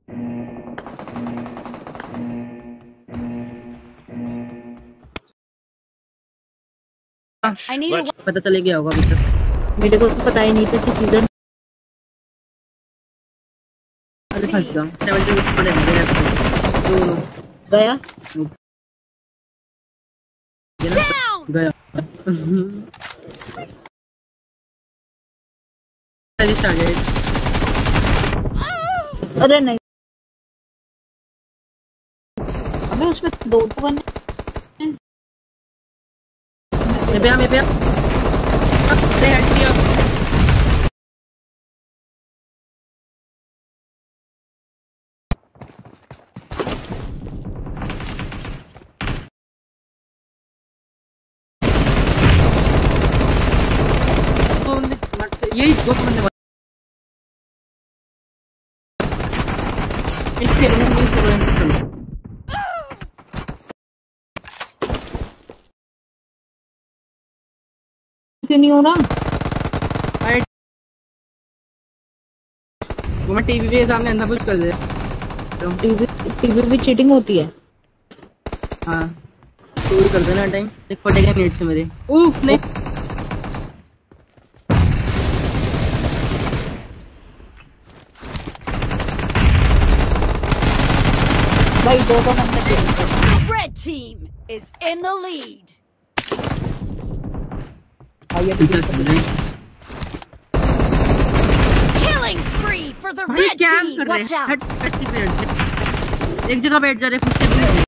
पता चले गया होगा अभी तक। मेरे को तो पता ही नहीं था कि सीजन फंस गया। 70 पड़े तो गया गया अरे नहीं, अबे उसमें दो तो बंदे मैं पे यही दो बंदे क्यों नहीं हो रहा? वो मैं टीवी के सामने अंदर पुश कर दे। टीवी भी चीटिंग होती है। हाँ चोरी कर देना टाइम एक फटेगा मिनट से मेरे। उफ नहीं भाई दो The red team is in the lead. Killing spree for the red team. Watch out. एक जगह बैठ जा रहे